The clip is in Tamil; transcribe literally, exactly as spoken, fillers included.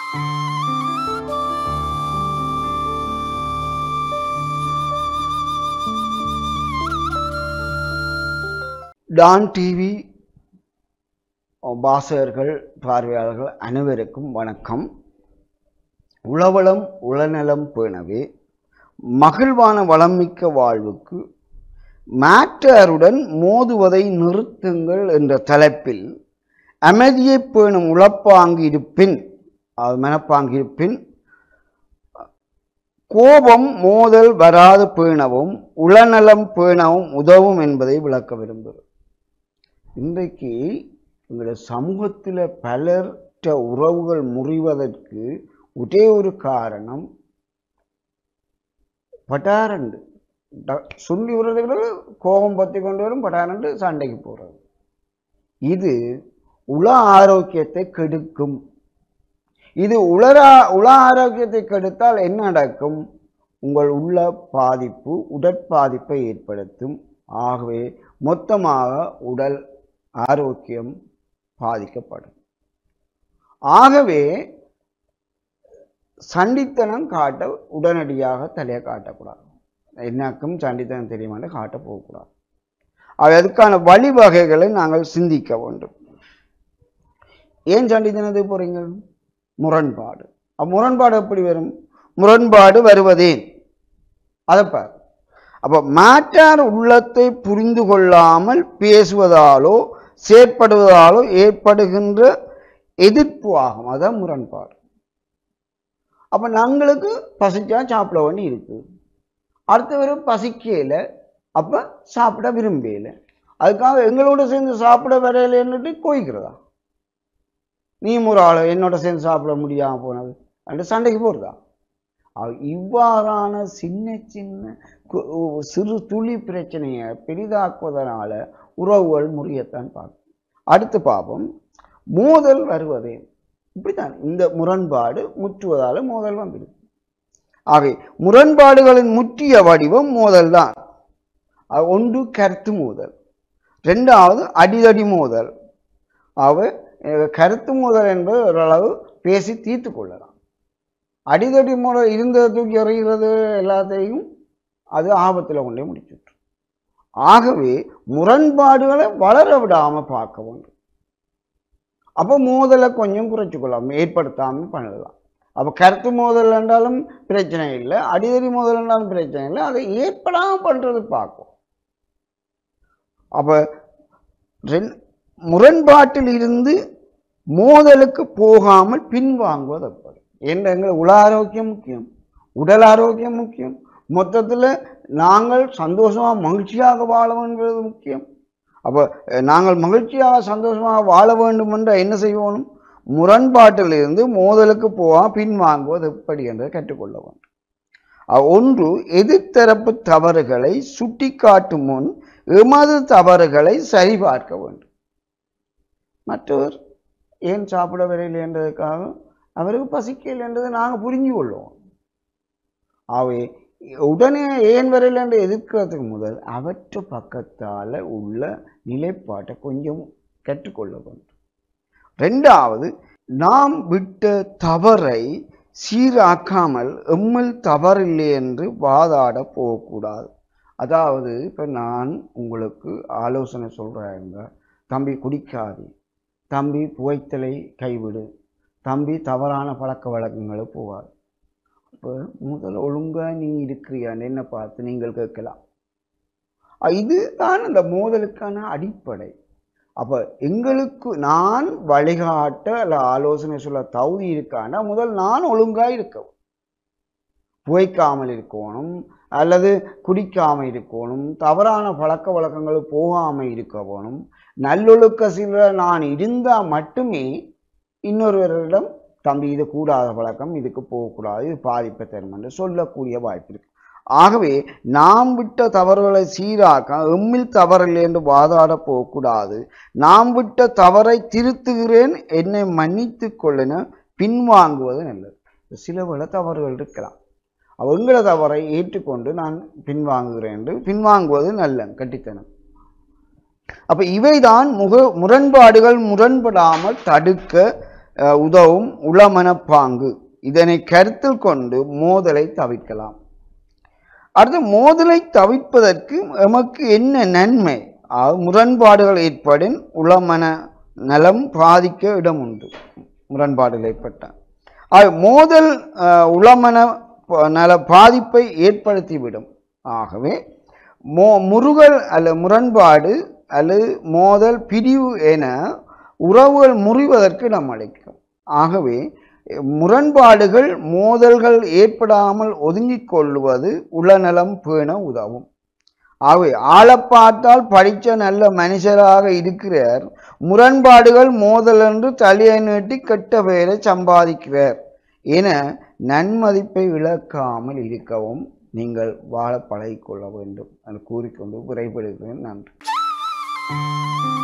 டான் டிவி வாசகர்கள் பார்வையாளர்கள் அனைவருக்கும் வணக்கம். உளவளம் உளநலம் பேணவே மகிழ்வான வளமிக்க வாழ்வுக்கு மாற்றாருடன் மோதுவதை நிறுத்துங்கள் என்ற தலைப்பில் அமைதியை பேணும் உளப்பாங்கிருப்பின் அது மனப்பாங்கிருப்பின் கோபம் மோதல் வராது பேணவும் உளநலம் பேணவும் உதவும் என்பதை விளக்க விரும்புகிறேன். இன்றைக்கு எங்களுடைய சமூகத்தில் பலர்கிட்ட உறவுகள் முறிவதற்கு ஒரே ஒரு காரணம் பட்டாரண்டு சொல்லி விடுறதுக்கு கோபம் பற்றி கொண்டு வரும் பட்டாரண்டு சண்டைக்கு போகிறது. இது உள ஆரோக்கியத்தை கெடுக்கும். இது உளரா உள ஆரோக்கியத்தை கெடுத்தால் என்ன நடக்கும்? உங்கள் உள்ள பாதிப்பு உடற்பாதிப்பை ஏற்படுத்தும். ஆகவே மொத்தமாக உடல் ஆரோக்கியம் பாதிக்கப்படும். ஆகவே சண்டித்தனம் காட்ட உடனடியாக தலையை காட்டக்கூடாது. என்னக்கும் சண்டித்தனம் தெரியுமான்னு காட்ட போகக்கூடாது. அதுக்கான வழிவகைகளை நாங்கள் சிந்திக்க வேண்டும். ஏன் சண்டித்தனத்துக்கு போறீங்க? முரண்பாடு. முரண்பாடு எப்படி வரும்? முரண்பாடு வருவதேன் அதப்பார். அப்ப மாற்றார் உள்ளத்தை புரிந்து கொள்ளாமல் பேசுவதாலோ செயற்படுவதாலோ ஏற்படுகின்ற எதிர்ப்பு ஆகும். அதான் முரண்பாடு. அப்ப நாங்களுக்கு பசிச்சா சாப்பிட வேண்டி இருக்கு, அடுத்தவரு பசிக்கல, அப்ப சாப்பிட விரும்பல, அதுக்காக எங்களோட சேர்ந்து சாப்பிட வரையிலன்னுட்டு கோயிக்கிறதா? நீ ஒரு ஆளு என்னோட சேர்ந்து சாப்பிட முடியாம போனது அண்டு சண்டைக்கு போறதா? இவ்வாறான சின்ன சின்ன சிறு துளி பிரச்சனையை பெரிதாக்குவதனால உறவுகள் முறியத்தான் பார்க்கும். அடுத்த பாவம் மோதல் வருவதே இப்படித்தான். இந்த முரண்பாடு முற்றுவதால மோதல் வந்துடும். ஆகவே முரண்பாடுகளின் முற்றிய வடிவம் மோதல் தான். ஒன்று கருத்து மோதல், ரெண்டாவது அடிதடி மோதல். ஆக கருத்து மோதல் என்பது ஓரளவு பேசி தீர்த்து கொள்ளலாம். அடிதடி மோதல் இருந்ததை தூக்கி எறிகிறது எல்லாத்தையும் அது ஆபத்தில் கொண்டே முடிச்சுட்டு. ஆகவே முரண்பாடுகளை வளர விடாம பார்க்க வேண்டும். அப்போ மோதலை கொஞ்சம் குறைச்சு கொள்ளலாம், ஏற்படுத்தாம பண்ணலாம். அப்போ கருத்து மோதல் என்றாலும் பிரச்சனை இல்லை, அடிதடி மோதல் என்றாலும் பிரச்சனை இல்லை, அதை ஏற்படாம பண்றது பார்க்கும். அப்ப முரண்பாட்டில் இருந்து மோதலுக்கு போகாமல் பின்வாங்குவது எப்படி? என்ற எங்கள் உள ஆரோக்கியம் முக்கியம், உடல் ஆரோக்கியம் முக்கியம். மொத்தத்தில் நாங்கள் சந்தோஷமாக மகிழ்ச்சியாக வாழ வேண்டியது முக்கியம். அப்போ நாங்கள் மகிழ்ச்சியாக சந்தோஷமாக வாழ வேண்டும் என்ற என்ன செய்யணும்? முரண்பாட்டில் இருந்து மோதலுக்கு போகாமல் பின்வாங்குவது எப்படி என்றதை கற்றுக்கொள்ள வேண்டும். ஒன்று, எதிர்த்தரப்பு தவறுகளை சுட்டி காட்டும் முன் எமது தவறுகளை சரிபார்க்க வேண்டும். மற்றவர் ஏன் சாப்பிட வரையில் என்றதுக்காக அவருக்கு பசிக்கல் என்றதை நாங்கள் புரிஞ்சு கொள்வோம். அவை உடனே ஏன் வரையில் என்று எதிர்க்கிறதுக்கு முதல் அவற்றை பக்கத்தால் உள்ள நிலைப்பாட்டை கொஞ்சம் கற்றுக்கொள்ள வேண்டும். ரெண்டாவது, நாம் விட்ட தவறை சீராக்காமல் எம்மில் தவறில்லை என்று வாதாட போகக்கூடாது. அதாவது இப்போ நான் உங்களுக்கு ஆலோசனை சொல்கிறேங்க, தம்பி குடிக்காது, தம்பி புகைத்தலை கைவிடு, தம்பி தவறான பழக்க வழக்கங்களை போவார். இப்போ முதல் ஒழுங்காக நீ இருக்கிறியான்னு என்ன பார்த்து நீங்கள் கேட்கலாம். இதுதான் அந்த மோதலுக்கான அடிப்படை. அப்போ எங்களுக்கு நான் வழிகாட்ட அல்ல ஆலோசனை சொல்ல தகுதி இருக்கான்னா முதல் நான் ஒழுங்காக இருக்கவும், புகைக்காமல் இருக்கணும் அல்லது குடிக்காமல் இருக்கணும், தவறான பழக்க வழக்கங்கள் போகாமல் இருக்கணும், நல்லொழுக்க சில நான் இருந்தால் மட்டுமே இன்னொருவரிடம் தம்பி இது கூடாத பழக்கம், இதுக்கு போகக்கூடாது, இது பாதிப்பை தரும் என்று சொல்லக்கூடிய வாய்ப்பு இருக்கு. ஆகவே நாம் விட்ட தவறுகளை சீராக்க எம்மில் தவறில்லை என்று வாதாட போகக்கூடாது. நாம் விட்ட தவறை திருத்துகிறேன், என்னை மன்னித்து கொள்ளன பின்வாங்குவது நல்லது. சில வேளை தவறுகள் இருக்கலாம், அவங்கள தவறை ஏற்றுக்கொண்டு நான் பின்வாங்குகிறேன் என்று பின்வாங்குவது நல்ல கட்டித்தனம். அப்ப இவைதான் முக முரண்பாடுகள் முரண்படாமல் தடுக்க உதவும் உளமனப்பாங்கு. இதனை கருத்தில் கொண்டு மோதலை தவிர்க்கலாம். அடுத்து மோதலை தவிர்ப்பதற்கு எமக்கு என்ன நன்மை? முரண்பாடுகள் ஏற்படின் உளமன நலம் பாதிக்க இடம் உண்டு. முரண்பாடுகள் ஏற்பட்டால் மோதல் உளமன நல பாதிப்பை ஏற்படுத்திவிடும். ஆகவே மோ முருகல் அல்ல முரண்பாடு அல்லது மோதல் பிரிவு என உறவுகள் முறிவதற்கு இடம் அளிக்கும். ஆகவே முரண்பாடுகள் மோதல்கள் ஏற்படாமல் ஒதுங்கிக் கொள்வது உளநலம் பேண உதவும். ஆகவே ஆள பார்த்தால் படித்த நல்ல மனுஷராக இருக்கிறார், முரண்பாடுகள் மோதல் என்று தலையை நீட்டி கெட்ட பெயரை சம்பாதிக்கிறார் என நன்மதிப்பை இழக்காமல் இருக்கவும் நீங்கள் வாழ பழகிக்கொள்ள வேண்டும் என்று கூறிக்கொண்டு விரைபடுகிறேன். நன்றி.